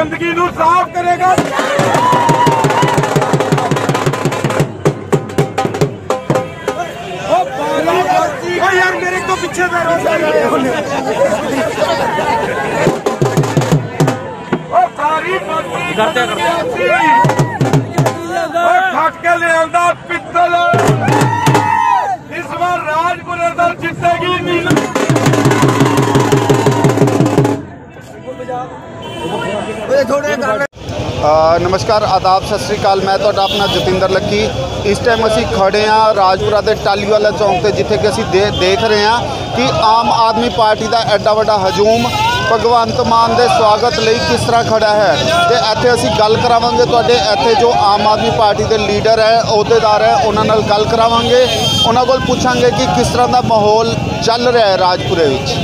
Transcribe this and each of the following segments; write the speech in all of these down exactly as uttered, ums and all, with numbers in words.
गंदगी नूं साफ करेगा। यार मेरे तो पीछे खट के ले आंदा पित्तल इस बार राजपुरे दल जितेगी नील। नमस्कार आदाब सत श्री अकाल। मैं तो अपना जतिंदर लक्की। इस टाइम असी खड़े हाँ राजपुरा के टाली वाला चौंक से, जिथे कि असी दे, देख रहे हैं कि आम आदमी पार्टी का एडा वड्डा हजूम भगवंत मान के स्वागत लिए किस तरह खड़ा है। तो इत्थे असी गल करावांगे तुहाडे इत्थे जो आम आदमी पार्टी के लीडर है, अहुदेदार है, उन्हां नाल गल करावांगे। उन्हां कोल पुछांगे कि किस तरह का माहौल चल रहा है राजपुरे विच।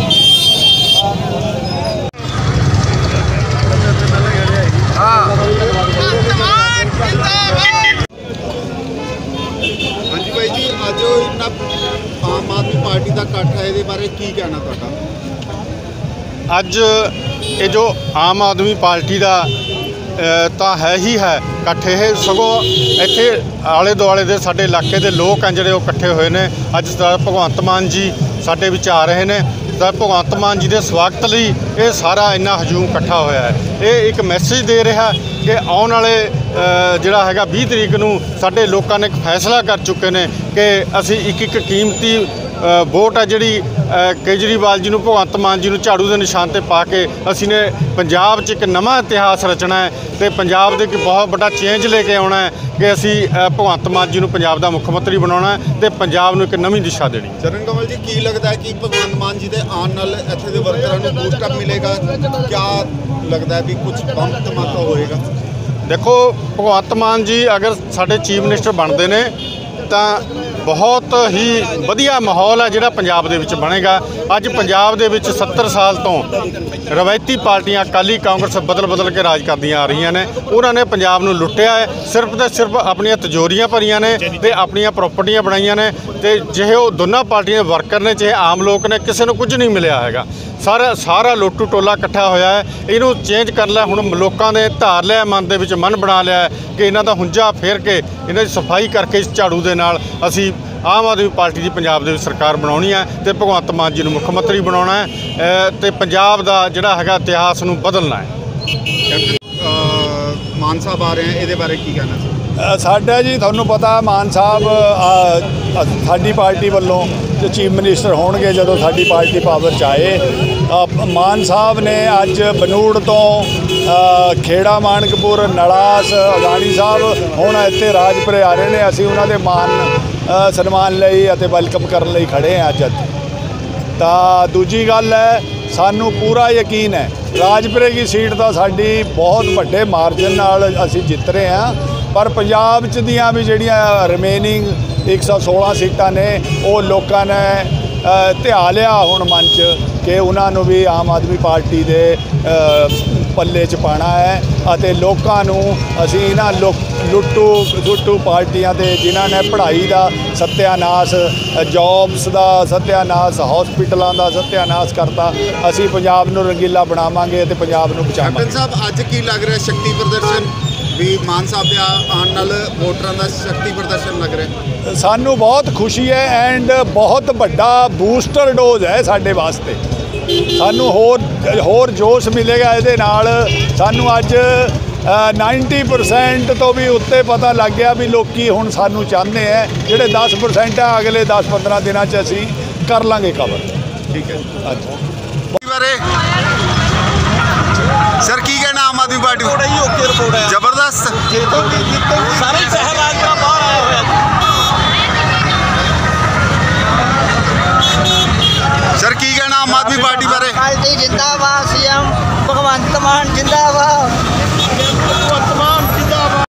ਹਾਂਜੀ ਭਾਈ ਜੀ, ਅੱਜ ਇੰਨਾ ਆਮ ਆਦਮੀ ਪਾਰਟੀ ਦਾ ਇਕੱਠ ਹੈ, ਇਹਦੇ ਬਾਰੇ ਕੀ ਕਹਿਣਾ ਤੁਹਾਡਾ? ਅੱਜ ਇਹ ਜੋ ਆਮ ਆਦਮੀ ਪਾਰਟੀ ਦਾ ਤਾਂ ਹੈ ਹੀ ਹੈ ਇਕੱਠ, ਇਹ ਸਗੋਂ ਇੱਥੇ ਆਲੇ ਦੁਆਲੇ ਦੇ ਸਾਡੇ ਇਲਾਕੇ ਦੇ ਲੋਕ ਆ ਜਿਹੜੇ ਉਹ ਇਕੱਠੇ ਹੋਏ ਨੇ। ਅੱਜ ਸਰਦਾਰ ਭਗਵੰਤ ਮਾਨ ਜੀ ਸਾਡੇ ਵਿੱਚ ਆ ਰਹੇ ਨੇ। ਸਰਦਾਰ ਭਗਵੰਤ ਮਾਨ ਜੀ ਦੇ ਸਵਾਗਤ ਲਈ ਇਹ ਸਾਰਾ ਇੰਨਾ ਹਜੂਮ ਇਕੱਠਾ ਹੋਇਆ ਹੈ। ਇਹ ਇੱਕ ਮੈਸੇਜ ਦੇ ਰਿਹਾ ਕਿ ਆਉਣ ਵਾਲੇ ਜਿਹੜਾ ਹੈਗਾ ਵੀਹ ਤਰੀਕ ਨੂੰ ਸਾਡੇ ਲੋਕਾਂ ਨੇ ਇੱਕ ਫੈਸਲਾ ਕਰ ਚੁੱਕੇ ਨੇ ਕਿ ਅਸੀਂ ਇੱਕ ਇੱਕ ਕੀਮਤੀ ਵੋਟ ਹੈ ਜਿਹੜੀ ਕੇਜਰੀਵਾਲ ਜੀ ਨੂੰ, ਭਗਵੰਤ ਮਾਨ ਜੀ ਨੂੰ ਝਾੜੂ ਦੇ ਨਿਸ਼ਾਨ ਤੇ ਪਾ ਕੇ ਅਸੀਂ ਨੇ ਪੰਜਾਬ 'ਚ ਇੱਕ ਨਵਾਂ ਇਤਿਹਾਸ ਰਚਣਾ ਹੈ ਤੇ ਪੰਜਾਬ ਦੇ ਇੱਕ ਬਹੁਤ ਵੱਡਾ ਚੇਂਜ ਲੈ ਕੇ ਆਉਣਾ ਹੈ ਕਿ ਅਸੀਂ ਭਗਵੰਤ ਮਾਨ ਜੀ ਨੂੰ ਪੰਜਾਬ ਦਾ ਮੁੱਖ ਮੰਤਰੀ ਬਣਾਉਣਾ ਹੈ ਤੇ ਪੰਜਾਬ ਨੂੰ ਇੱਕ ਨਵੀਂ ਦਿਸ਼ਾ ਦੇਣੀ। ਚਰਨ ਕਮਲ ਜੀ, ਕੀ ਲੱਗਦਾ ਹੈ ਕਿ ਭਗਵੰਤ ਮਾਨ ਜੀ ਦੇ ਆਉਣ ਨਾਲ ਇੱਥੇ ਦੇ ਵਰਕਰਾਂ ਨੂੰ ਬੂਸਟ ਅਪ ਮਿਲੇਗਾ? ਕਿਆ ਲੱਗਦਾ ਹੈ ਵੀ ਕੁਝ ਬੰਬ ਧਮਾਕਾ ਹੋਏਗਾ? ਦੇਖੋ, ਭਗਵੰਤ ਮਾਨ ਜੀ ਅਗਰ ਸਾਡੇ ਚੀਫ ਮਿਨਿਸਟਰ ਬਣਦੇ ਨੇ ਤਾਂ ਬਹੁਤ ਹੀ ਵਧੀਆ ਮਾਹੌਲ ਹੈ ਜਿਹੜਾ ਪੰਜਾਬ ਦੇ ਵਿੱਚ ਬਣੇਗਾ। ਅੱਜ ਪੰਜਾਬ ਦੇ ਵਿੱਚ ਸੱਤਰ ਸਾਲ ਤੋਂ ਰਵਾਇਤੀ ਪਾਰਟੀਆਂ ਅਕਾਲੀ ਕਾਂਗਰਸ ਬਦਲ ਬਦਲ ਕੇ ਰਾਜ ਕਰਦੀਆਂ ਆ ਰਹੀਆਂ ਨੇ। ਉਹਨਾਂ ਨੇ ਪੰਜਾਬ ਨੂੰ ਲੁੱਟਿਆ ਹੈ, ਸਿਰਫ ਤੇ ਸਿਰਫ ਆਪਣੀਆਂ ਤਿਜੋਰੀਆਂ ਭਰੀਆਂ ਨੇ ਤੇ ਆਪਣੀਆਂ ਪ੍ਰਾਪਰਟੀਆਂ ਬਣਾਈਆਂ ਨੇ। ਤੇ ਜਿਹੇ ਉਹ ਦੋਨਾਂ ਪਾਰਟੀਆਂ ਦੇ ਵਰਕਰ ਨੇ, ਚਾਹੇ ਆਮ ਲੋਕ ਨੇ, ਕਿਸੇ ਨੂੰ ਕੁਝ ਨਹੀਂ ਮਿਲਿਆ ਹੈਗਾ। ਸਾਰਾ ਸਾਰਾ ਲੋਟੂ ਟੋਲਾ ਇਕੱਠਾ ਹੋਇਆ ਹੈ। ਇਹਨੂੰ ਚੇਂਜ ਕਰ ਲਿਆ, ਹੁਣ ਲੋਕਾਂ ਨੇ ਧਾਰ ਲਿਆ, ਮਨ ਦੇ ਵਿੱਚ ਮਨ ਬਣਾ ਲਿਆ ਕਿ ਇਹਨਾਂ ਦਾ ਹੁੰਜਾ ਫੇਰ ਕੇ ਇਹਨਾਂ ਦੀ ਸਫਾਈ ਕਰਕੇ ਇਸ ਝਾੜੂ ਦੇ ਨਾਲ ਅਸੀਂ ਆਮ ਆਦਮੀ ਪਾਰਟੀ ਦੀ ਪੰਜਾਬ ਦੇ ਵਿੱਚ ਸਰਕਾਰ ਬਣਾਉਣੀ ਹੈ ਤੇ ਭਗਵੰਤ ਮਾਨ ਜੀ ਨੂੰ ਮੁੱਖ ਮੰਤਰੀ ਬਣਾਉਣਾ ਹੈ ਤੇ ਪੰਜਾਬ ਦਾ ਜਿਹੜਾ ਹੈਗਾ ਇਤਿਹਾਸ ਨੂੰ ਬਦਲਣਾ ਹੈ। ਮਾਨ ਸਾਹਿਬ ਆ ਰਹੇ ਹੈ, ਇਹਦੇ ਬਾਰੇ ਕੀ ਕਹਿਣਾ ਸੀ? ਸਾਡਾ ਜੀ ਤੁਹਾਨੂੰ ਪਤਾ, ਮਾਨ ਸਾਹਿਬ ਸਾਡੀ ਪਾਰਟੀ ਵੱਲੋਂ ਜੋ ਚੀਫ ਮਿਨਿਸਟਰ ਹੋਣਗੇ ਜਦੋਂ ਸਾਡੀ ਪਾਰਟੀ ਪਾਵਰ 'ਚ ਆਏ, ਮਾਨ ਸਾਹਿਬ ਨੇ ਅੱਜ ਬਨੂੜ ਤੋਂ ਖੇੜਾ ਮਾਨਕਪੁਰ ਨਲਾਸ ਅਗਾਣੀ ਸਾਹਿਬ ਹੁਣ ਇੱਥੇ ਰਾਜਪੁਰੇ ਆ ਰਹੇ ਨੇ। ਅਸੀਂ ਉਹਨਾਂ ਦੇ ਮਾਨ ਸਨਮਾਨ ਲਈ ਅਤੇ ਵੈਲਕਮ ਕਰਨ ਲਈ ਖੜੇ ਹਾਂ ਅੱਜ ਇੱਥੇ। ਤਾਂ ਦੂਜੀ ਗੱਲ ਹੈ, ਸਾਨੂੰ ਪੂਰਾ ਯਕੀਨ ਹੈ ਰਾਜਪੁਰੇ ਦੀ ਸੀਟ ਤਾਂ ਸਾਡੀ ਬਹੁਤ ਵੱਡੇ ਮਾਰਜਨ ਨਾਲ ਅਸੀਂ ਜਿੱਤ ਰਹੇ ਹਾਂ, ਪਰ ਪੰਜਾਬ 'ਚ ਦੀਆਂ ਵੀ ਜਿਹੜੀਆਂ ਰਿਮੇਨਿੰਗ ਇੱਕ ਸੌ ਸੋਲਾਂ ਸੀਟਾਂ ਨੇ ਉਹ ਲੋਕਾਂ ਨੇ ਧਿਆ ਲਿਆ ਹੁਣ ਮਨ 'ਚ ਕਿ ਉਹਨਾਂ ਨੂੰ ਵੀ ਆਮ ਆਦਮੀ ਪਾਰਟੀ ਦੇ ਪੱਲੇ 'ਚ ਪਾਉਣਾ ਹੈ ਅਤੇ ਲੋਕਾਂ ਨੂੰ ਅਸੀਂ ਇਹਨਾਂ ਲੁੱਟੂ ਲੁੱਟੂ ਪਾਰਟੀਆਂ ਦੇ ਜਿਨ੍ਹਾਂ ਨੇ ਪੜ੍ਹਾਈ ਦਾ ਸੱਤਿਆਨਾਸ਼, ਜੌਬਸ ਦਾ ਸੱਤਿਆਨਾਸ਼, ਹਸਪੀਟਲਾਂ ਦਾ ਸੱਤਿਆਨਾਸ਼ ਕਰਤਾ, ਅਸੀਂ ਪੰਜਾਬ ਨੂੰ ਰੰਗੀਲਾ ਬਣਾਵਾਂਗੇ ਅਤੇ ਪੰਜਾਬ ਨੂੰ ਬਚਾਵਾਂਗੇ। ਕੈਪਟਨ ਸਾਹਿਬ, ਅੱਜ ਕੀ ਲੱਗ ਰਿਹਾ ਸ਼ਕਤੀ ਪ੍ਰਦਰਸ਼ਨ ਵੀ ਮਾਨ ਸਾਹਿਬ ਦੇ ਆਉਣ ਨਾਲ ਵੋਟਰਾਂ ਦਾ ਸ਼ਕਤੀ ਪ੍ਰਦਰਸ਼ਨ ਲੱਗ ਰਿਹਾ? ਸਾਨੂੰ ਬਹੁਤ ਖੁਸ਼ੀ ਹੈ ਐਂਡ ਬਹੁਤ ਵੱਡਾ ਬੂਸਟਰ ਡੋਜ਼ ਹੈ ਸਾਡੇ ਵਾਸਤੇ। ਸਾਨੂੰ ਹੋਰ ਹੋਰ ਜੋਸ਼ ਮਿਲੇਗਾ ਇਹਦੇ ਨਾਲ। ਸਾਨੂੰ ਅੱਜ ਨਾਈਨਟੀ ਪਰਸੈਂਟ ਤੋਂ ਵੀ ਉੱਤੇ ਪਤਾ ਲੱਗ ਗਿਆ ਵੀ ਲੋਕੀ ਹੁਣ ਸਾਨੂੰ ਚਾਹੁੰਦੇ ਹੈ। ਜਿਹੜੇ ਦਸ ਪਰਸੈਂਟ ਆ ਅਗਲੇ ਦਸ ਪੰਦਰਾਂ ਦਿਨਾਂ 'ਚ ਅਸੀਂ ਕਰ ਲਾਂਗੇ ਕਵਰ। ਠੀਕ ਹੈ ਅੱਛਾ ਬਾਰੇ ਸਰ ਕੀ ਕਹਿਣਾ ਆਮ ਆਦਮੀ ਪਾਰਟੀ? ਓਕੇ ਰਿਪੋਰਟ ਹੈ, ਜ਼ਬਰਦਸਤ ਸਾਰੇ ਸਹਿਬਾਜ਼ੀਆਂ ਬਾਹਰ ਆਏ ਹੋਏ ਸਰ ਕੀ ਕਹਿਣਾ ਆਮ ਆਦਮੀ ਪਾਰਟੀ ਬਾਰੇ? ਪਾਰਟੀ ਜਿੰਦਾਬਾਦ, ਸੀਐਮ ਭਗਵੰਤ ਮਾਨ ਜਿੰਦਾਬਾਦ।